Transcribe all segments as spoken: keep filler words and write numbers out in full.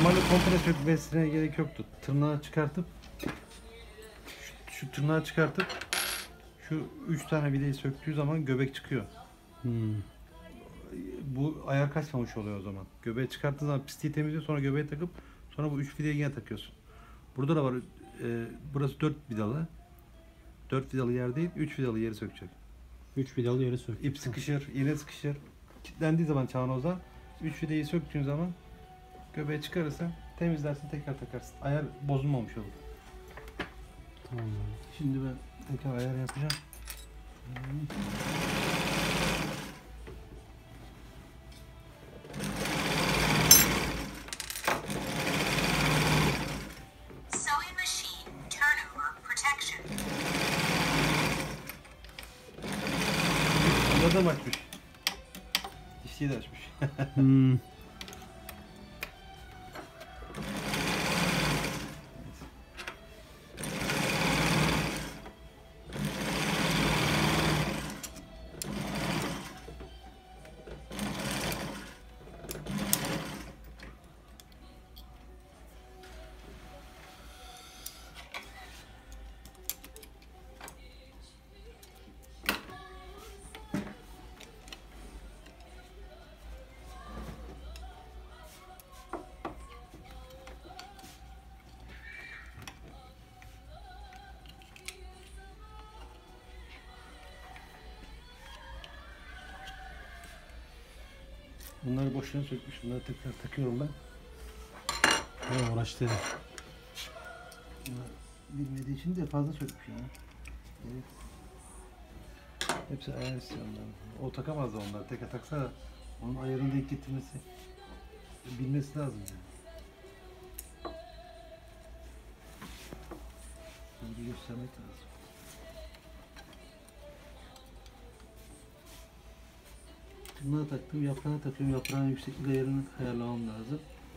Normalde komple sökmesine gerek yoktu. Tırnağı çıkartıp şu, şu tırnağı çıkartıp şu üç tane vidayı söktüğü zaman göbek çıkıyor. Hmm. Bu ayar kaçmamış oluyor o zaman. Göbeği çıkarttığın zaman pisliği temizliyor, sonra göbeği takıp sonra bu üç vidayı yine takıyorsun. Burada da var. E, burası dört vidalı. dört vidalı yer değil, üç vidalı yeri sökecek. üç vidalı yere sök. İp sıkışır, iğne sıkışır. Kilitlendiği zaman çavanoza üç vidayı söktüğün zaman göbeği çıkarırsın, temizlersin, tekrar takarsın. Ayar bozulmamış olur. Tamam. Şimdi ben tekrar ayar yapacağım. Sewing machine turnover protection. Burada da mı açmış? Dişliği de açmış. Hmm. Bunları boşuna sökmüş. Bunları tekrar takıyorum ben. Ya uğraştı. Bunlar bilmediği için de fazla sökmüş ya. Evet. Hepsi ayar istiyor onların. O takamaz da onlar. Teke taksa da onun ayarını denk getirmesi, bilmesi lazım yani. Bunu göstermek lazım. Bunları taktım, yaprağı takıyorum. Yaprağın yükseklik ayarını ayarlamam lazım.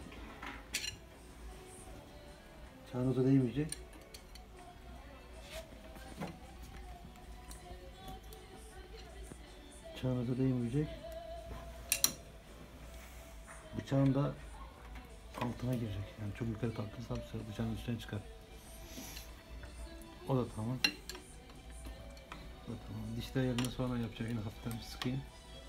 Çağınıza değmeyecek. Bıçağınıza değmeyecek. Bıçağın da altına girecek. Yani çok yukarı kalktıysa bıçağın üstüne çıkar. O da tamam. O da tamam. Dişli ayarını sonra yapacağım. Yine hafiften bir sıkayım.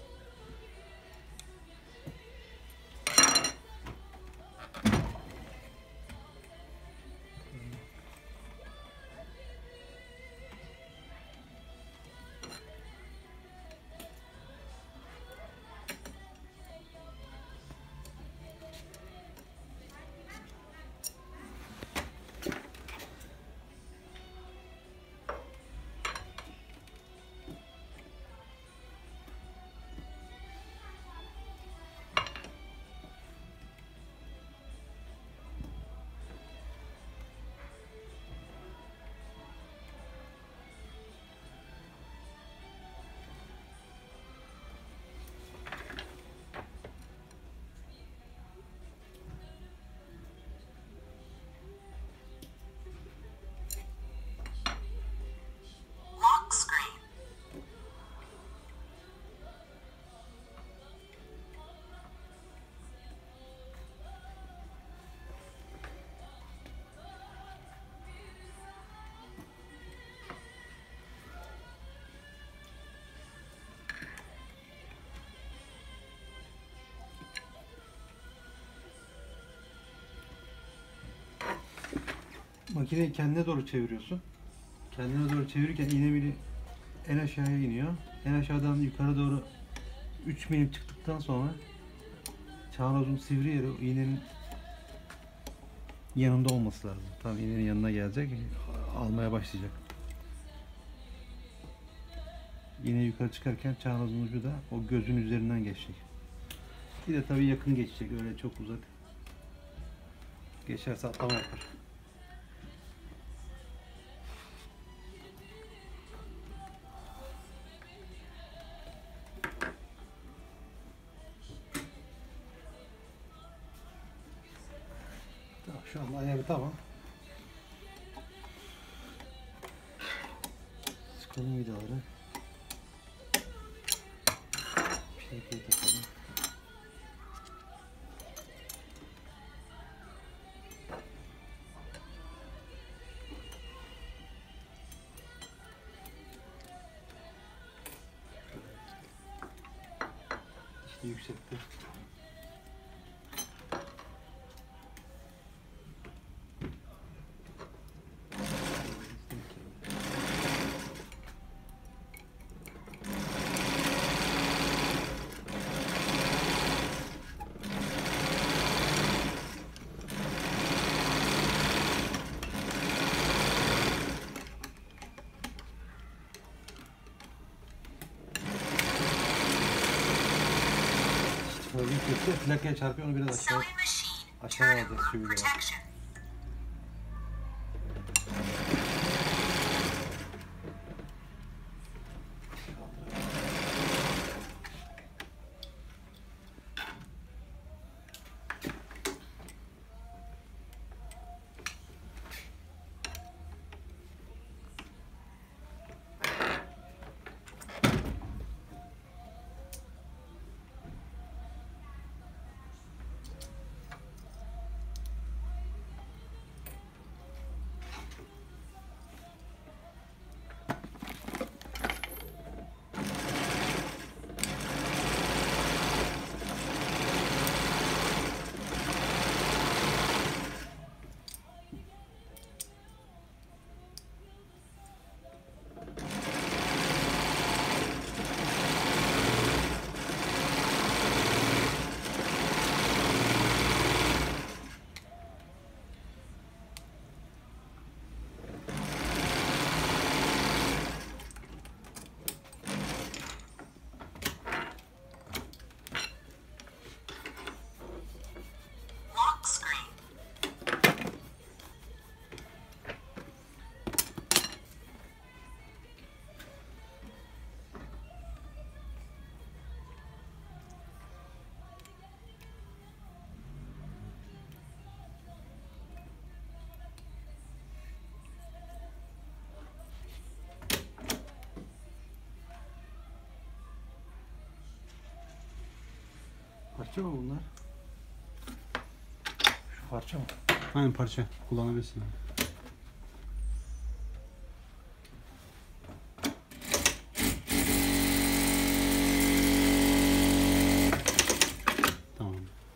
Lock screen. Makineyi kendine doğru çeviriyorsun. Kendine doğru çevirirken iğne biri en aşağıya iniyor. En aşağıdan yukarı doğru üç milim çıktıktan sonra çavanozun sivri yeri o iğnenin yanında olması lazım. Tam iğnenin yanına gelecek, almaya başlayacak. İğne yukarı çıkarken çavanozun ucu da o gözün üzerinden geçecek. Bir de tabii yakın geçecek, öyle çok uzak geçerse atlama yapar. Tamam, şu anda ayarı tamam. Sıkalım vidaları. Şekeyi takalım. Yüksekte. Böyle yüksekte plakaya çarpıyor, onu biraz aşağı Sewing machine aşağıya alacağız turnover şu videoyu. protection. Lock screen. Parça mı bunlar? Şu parça mı? Aynen parça. Kullanabilirsin. Tamam.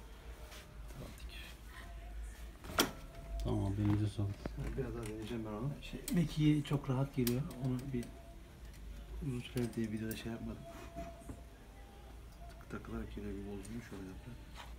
Tamam, elinize sağlık. Biraz daha deneyeceğim ben onu. Şey, Mekiği çok rahat geliyor. Onu bir uzun süre diye videoda şey yapmadım. Tık takılarak yine bir bozulmuş şöyle yaptı.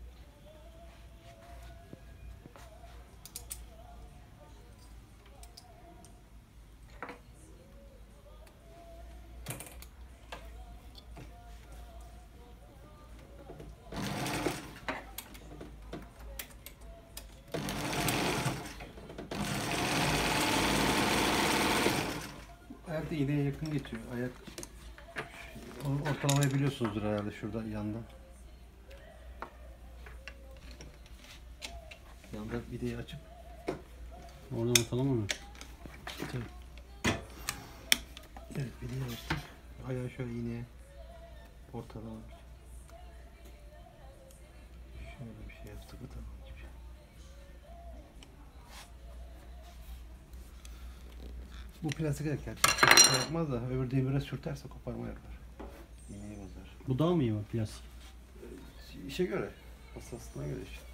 Ayak da iğneye yakın geçiyor. Ayak o- ortalamayı biliyorsunuzdur herhalde şurada yanda. Yanda videoyu açıp Oradan ortalama mı? tabii. Evet, videoyu açtık. Ayağı şöyle iğneye ortalama. Şöyle bir şey yaptık mı tamam gibi. Bu plastik erkek şey yapmaz da öbür demire sürterse koparma yapar. İğneyi bozar. Bu daha mı iyi var plastik? İşe göre, hassaslığına göre işte.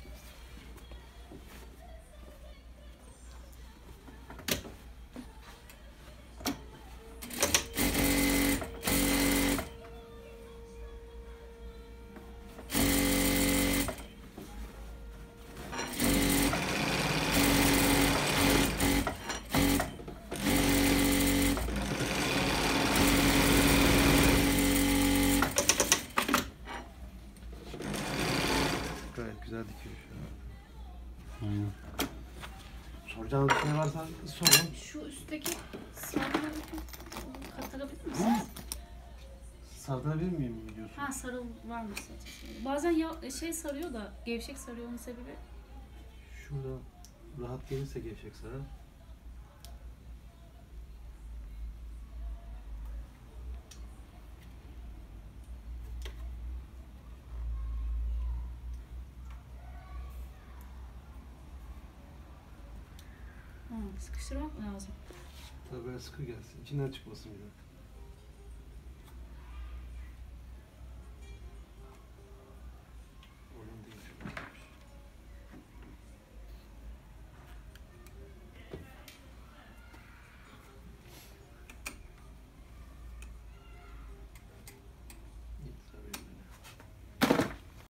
Gayet güzel dikiyor şu an. Aynen. Soracağınız bir şey varsa sorun. Şu üstteki sarıları katılabilir misiniz? Sardırabilir miyim diyorsun? Ha sarı var mı zaten? Bazen ya, şey sarıyor da gevşek sarıyor, onun sebebi. Şurada rahat gelirse gevşek sarar. Ha, sıkıştırmak mı lazım? Tabii böyle sıkı gelsin. İçinden çıkmasın bir de.